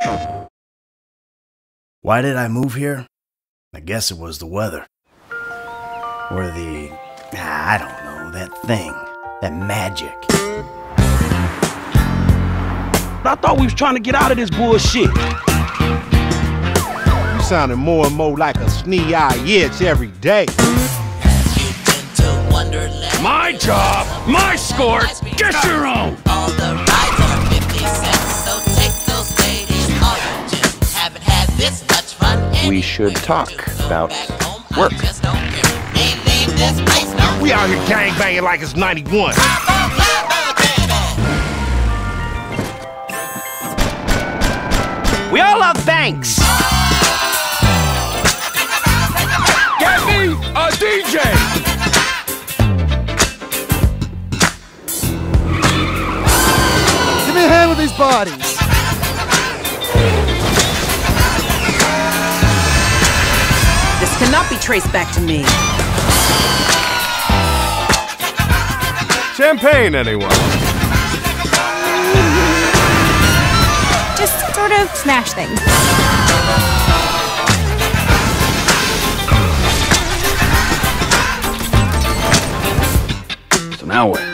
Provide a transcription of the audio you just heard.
Why did I move here? I guess it was the weather. Or I don't know, that thing. That magic. I thought we was trying to get out of this bullshit. You sounding more and more like a snee-eye itch every day. My job, my score, get your own! All the rides are 50 cents, so take those ladies. All you just haven't had this much fun. We should talk about work. We out here gangbanging like it's 91. We all love banks. Get me a DJ. Give me a hand with these bodies. This cannot be traced back to me. Champagne, anyone? Just sort of smash things. So now what?